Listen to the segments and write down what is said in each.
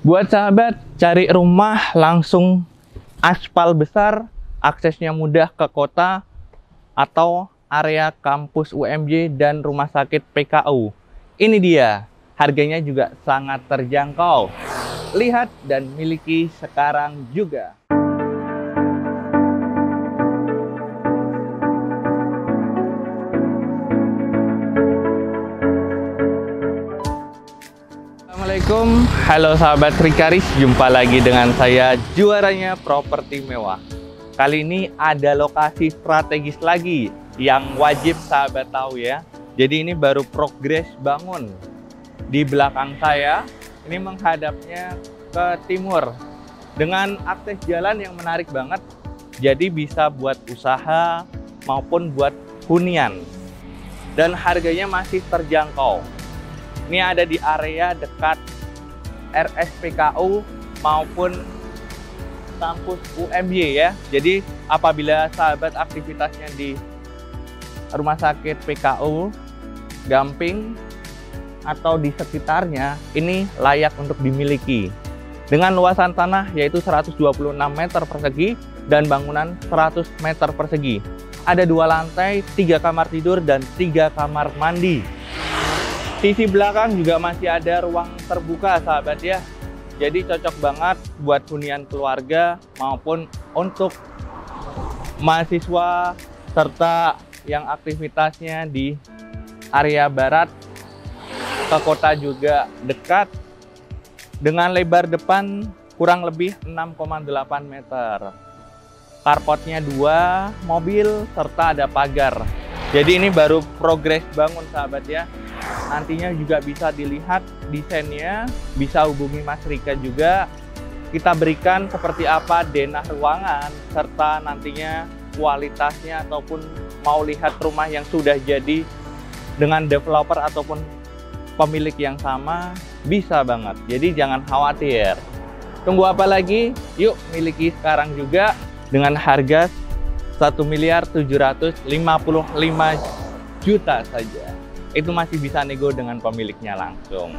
Buat sahabat cari rumah langsung aspal besar, aksesnya mudah ke kota atau area kampus UMJ dan rumah sakit PKU. Ini dia, harganya juga sangat terjangkau. Lihat dan miliki sekarang juga. Assalamualaikum, halo sahabat Rikaris, jumpa lagi dengan saya, juaranya properti mewah. Kali ini ada lokasi strategis lagi yang wajib sahabat tahu ya. Jadi ini baru progres bangun. Di belakang saya, ini menghadapnya ke timur dengan akses jalan yang menarik banget. Jadi bisa buat usaha maupun buat hunian. Dan harganya masih terjangkau. Ini ada di area dekat RSPKU maupun kampus UMY ya. Jadi apabila sahabat aktivitasnya di rumah sakit PKU, Gamping, atau di sekitarnya, ini layak untuk dimiliki. Dengan luasan tanah yaitu 126 meter persegi dan bangunan 100 meter persegi. Ada 2 lantai, 3 kamar tidur, dan 3 kamar mandi. Sisi belakang juga masih ada ruang terbuka sahabat ya. Jadi cocok banget buat hunian keluarga maupun untuk mahasiswa serta yang aktivitasnya di area barat ke kota juga dekat. Dengan lebar depan kurang lebih 6,8 meter. Carportnya 2 mobil serta ada pagar. Jadi ini baru progres bangun sahabat ya. Nantinya juga bisa dilihat desainnya, bisa hubungi Mas Rika juga. Kita berikan seperti apa denah ruangan, serta nantinya kualitasnya ataupun mau lihat rumah yang sudah jadi dengan developer ataupun pemilik yang sama, bisa banget. Jadi jangan khawatir. Tunggu apa lagi? Yuk miliki sekarang juga dengan harga 1.755.000.000 saja. Itu masih bisa nego dengan pemiliknya langsung.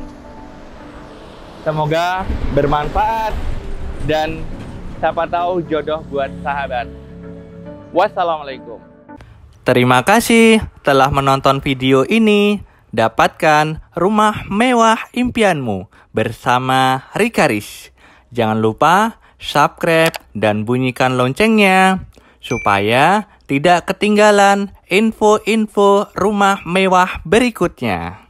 Semoga bermanfaat dan siapa tahu jodoh buat sahabat. Wassalamualaikum. Terima kasih telah menonton video ini. Dapatkan rumah mewah impianmu bersama Rikaris. Jangan lupa subscribe dan bunyikan loncengnya supaya tidak ketinggalan info-info rumah mewah berikutnya.